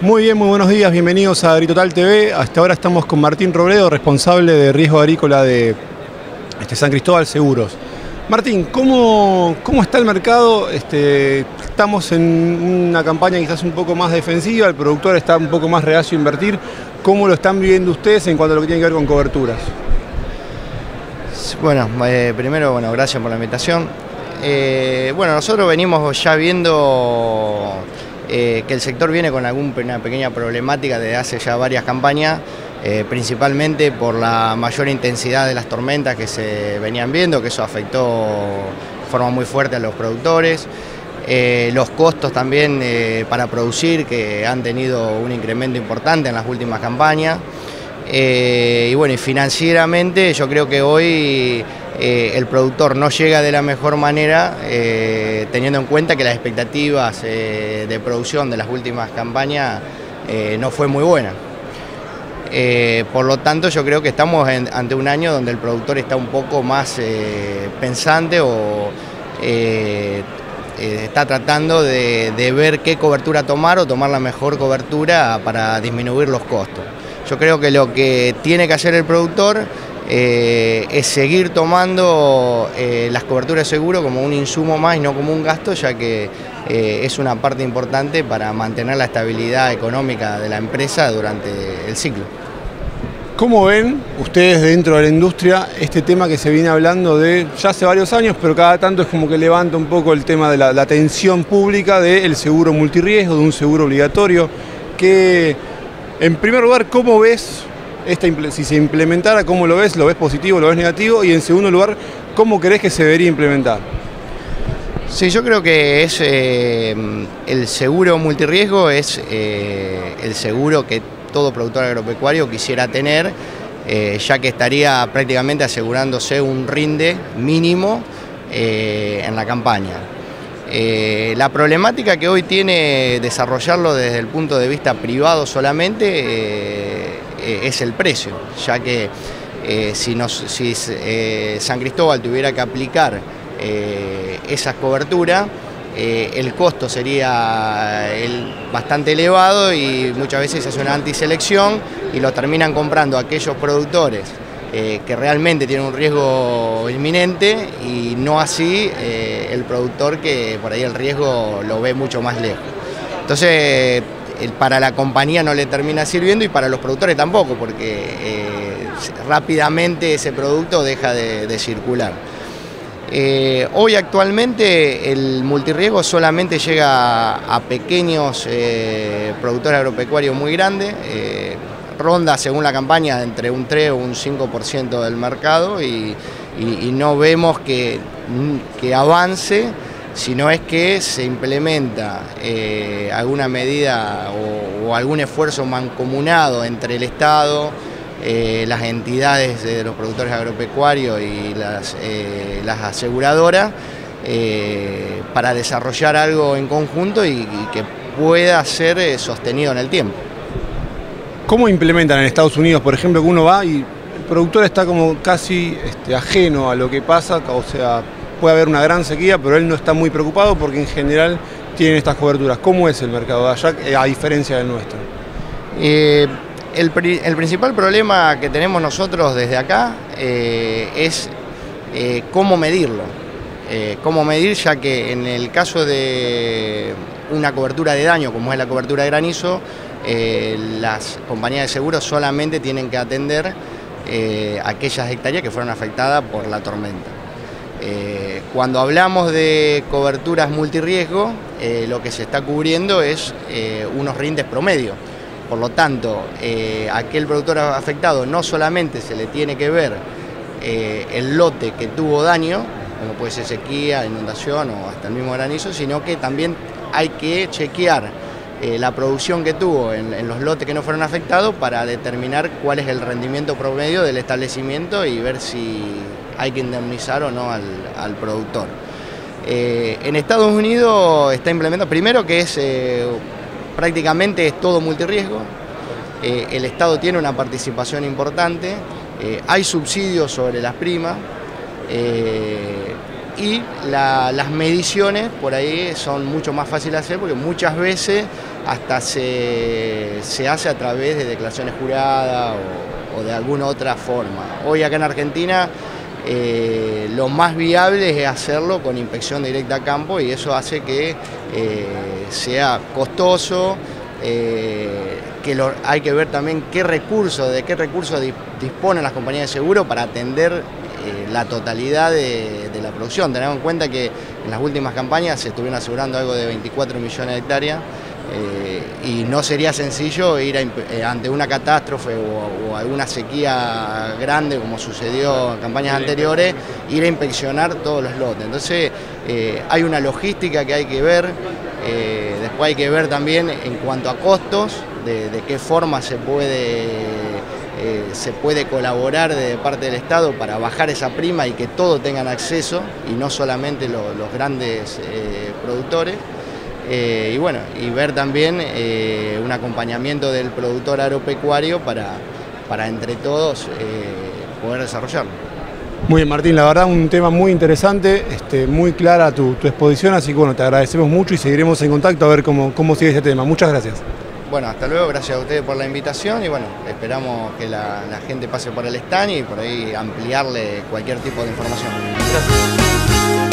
Muy bien, muy buenos días, bienvenidos a AgriTotal TV. Hasta ahora estamos con Martín Robledo, responsable de riesgo agrícola de San Cristóbal Seguros. Martín, ¿cómo está el mercado? Estamos en una campaña quizás un poco más defensiva, el productor está un poco más reacio a invertir. ¿Cómo lo están viviendo ustedes en cuanto a lo que tiene que ver con coberturas? Bueno, primero, gracias por la invitación. Nosotros venimos ya viendo que el sector viene con una pequeña problemática desde hace ya varias campañas, principalmente por la mayor intensidad de las tormentas que se venían viendo, que eso afectó de forma muy fuerte a los productores. Los costos también para producir, que han tenido un incremento importante en las últimas campañas. Y financieramente yo creo que hoy el productor no llega de la mejor manera, teniendo en cuenta que las expectativas de producción de las últimas campañas no fue muy buena. Por lo tanto, yo creo que estamos ante un año donde el productor está un poco más pensante o está tratando de ver qué cobertura tomar o tomar la mejor cobertura para disminuir los costos. Yo creo que lo que tiene que hacer el productor es seguir tomando las coberturas de seguro como un insumo más y no como un gasto, ya que es una parte importante para mantener la estabilidad económica de la empresa durante el ciclo. ¿Cómo ven ustedes dentro de la industria este tema que se viene hablando de ya hace varios años, pero cada tanto es como que levanta un poco el tema de la atención pública del seguro multirriesgo, de un seguro obligatorio? Que, en primer lugar, ¿cómo ves si se implementara? ¿Cómo lo ves? ¿Lo ves positivo? ¿Lo ves negativo? Y en segundo lugar, ¿cómo crees que se debería implementar? Sí, yo creo que es el seguro multirriesgo es el seguro que todo productor agropecuario quisiera tener, ya que estaría prácticamente asegurándose un rinde mínimo en la campaña. La problemática que hoy tiene desarrollarlo desde el punto de vista privado solamente es el precio, ya que si San Cristóbal tuviera que aplicar esas coberturas, el costo sería bastante elevado y muchas veces se hace una antiselección y lo terminan comprando aquellos productores que realmente tienen un riesgo inminente y no así el productor que por ahí el riesgo lo ve mucho más lejos. Entonces para la compañía no le termina sirviendo y para los productores tampoco, porque rápidamente ese producto deja de circular. Hoy actualmente el multirriesgo solamente llega a pequeños productores agropecuarios muy grandes, ronda según la campaña entre un 3 o un 5% del mercado y no vemos que avance, sino es que se implementa alguna medida o algún esfuerzo mancomunado entre el Estado, las entidades de los productores agropecuarios y las aseguradoras para desarrollar algo en conjunto y que pueda ser sostenido en el tiempo. ¿Cómo implementan en Estados Unidos, por ejemplo, que uno va y el productor está como casi ajeno a lo que pasa? O sea, puede haber una gran sequía, pero él no está muy preocupado porque en general tienen estas coberturas. ¿Cómo es el mercado de allá a diferencia del nuestro? El principal problema que tenemos nosotros desde acá es cómo medirlo. Cómo medir, ya que en el caso de una cobertura de daño, como es la cobertura de granizo, las compañías de seguros solamente tienen que atender aquellas hectáreas que fueron afectadas por la tormenta. Cuando hablamos de coberturas multirriesgo, lo que se está cubriendo es unos rindes promedio. Por lo tanto, aquel productor afectado no solamente se le tiene que ver el lote que tuvo daño, como puede ser sequía, inundación o hasta el mismo granizo, sino que también hay que chequear la producción que tuvo en los lotes que no fueron afectados para determinar cuál es el rendimiento promedio del establecimiento y ver si hay que indemnizar o no al productor. En Estados Unidos está implementado, primero que es prácticamente es todo multirriesgo, el Estado tiene una participación importante, hay subsidios sobre las primas, Y las mediciones por ahí son mucho más fáciles de hacer porque muchas veces hasta se hace a través de declaraciones juradas o de alguna otra forma. Hoy acá en Argentina lo más viable es hacerlo con inspección directa a campo y eso hace que sea costoso, hay que ver también de qué recursos disponen las compañías de seguro para atender la totalidad de la producción. Tenemos en cuenta que en las últimas campañas se estuvieron asegurando algo de 24 millones de hectáreas y no sería sencillo ir ante una catástrofe o alguna sequía grande como sucedió en campañas anteriores, ir a inspeccionar todos los lotes. Entonces hay una logística que hay que ver, después hay que ver también en cuanto a costos, de qué forma se puede colaborar de parte del Estado para bajar esa prima y que todos tengan acceso y no solamente los grandes productores. Y bueno, y ver también un acompañamiento del productor agropecuario para entre todos poder desarrollarlo. Muy bien, Martín, la verdad un tema muy interesante, muy clara tu exposición, así que bueno, te agradecemos mucho y seguiremos en contacto a ver cómo sigue este tema. Muchas gracias. Bueno, hasta luego, gracias a ustedes por la invitación y bueno, esperamos que la gente pase por el stand y por ahí ampliarle cualquier tipo de información. Gracias.